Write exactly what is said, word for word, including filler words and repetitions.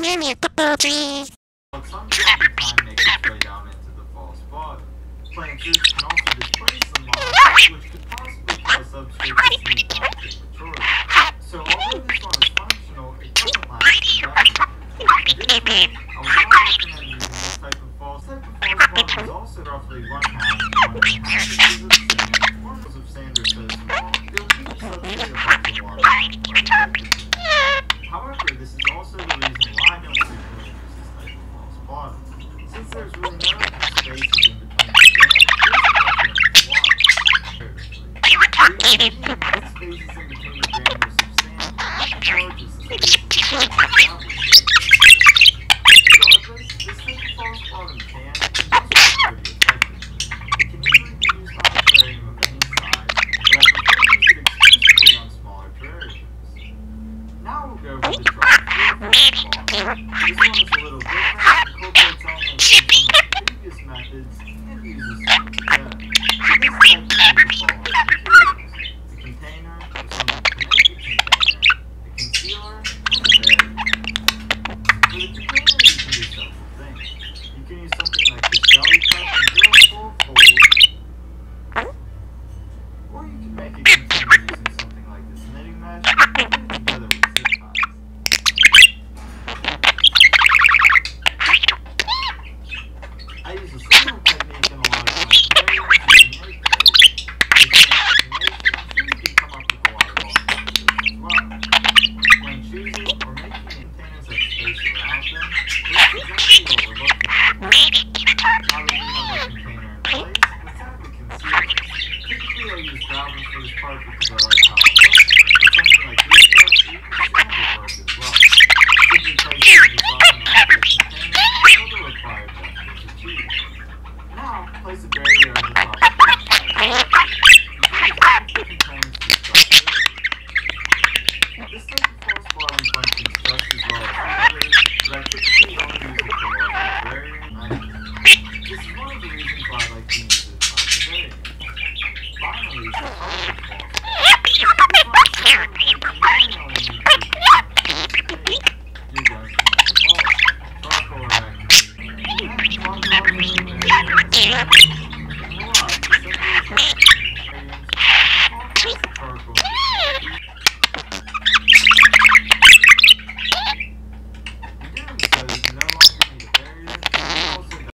Minion the Budgie. But some time makes its way down into the false bottom. Playing truth can also displace some models, which could possibly cause substrate to sneak down prematurely. So although this one is functional, it doesn't last indefinitely. Additionally, I would not recommend using this type of false. This type of false bottom is also roughly one half to one and a half inches of sand. Formulas of sand are so small, they'll keep the substrate above the water quite effectively. However, this is also the reason why no one really uses this type of false bottom. Since there's really no spaces in between the sand, there's nothing in the water. Comparatively, the spaces in between the granules of sand charges the spaces of gravel. Regardless, this type of false bottom can and does work pretty effectively. It can easily be used on a aquarium of any size, but I prefer to use it exclusively on smaller terrariums. Now we'll go over the dry field false bottom. This one is a little different, incorporates elements from some of the previous methods, and uses some instead. For this type, we use the following materials: the container, or something to make the container, the concealer, and the barrier. For the container, you can do several things. You can use something like this jelly cup and drill a full of holes, or you can make a container using something like this knitting mesh and put it together with zip ties. I use a similar technique in a lot of my aquariums using egg trays. With some imagination, I'm sure you can come up with a lot of awesome methods as well. When choosing or making containers that space around them, this is exactly what we're looking for. Now that we have our container in place, let's add the concealer. Typically I use gravel for this part because I like how it looks, but something like this stuff, even sand will work as well. Simply placing the design on the container until the required depth is achieved. Now, place a barrier over top of the container. The components to start this type of false bottom functions just as well as the others, but I typically only use it for large aquariums. This is one of the reasons why I like to use it on aquariums. Finally, the color of false bottom. This one is simple, and you really only need to use it. You guys can use the ball, charcoal or activate. And one color is the barrier. Voila, simple as that.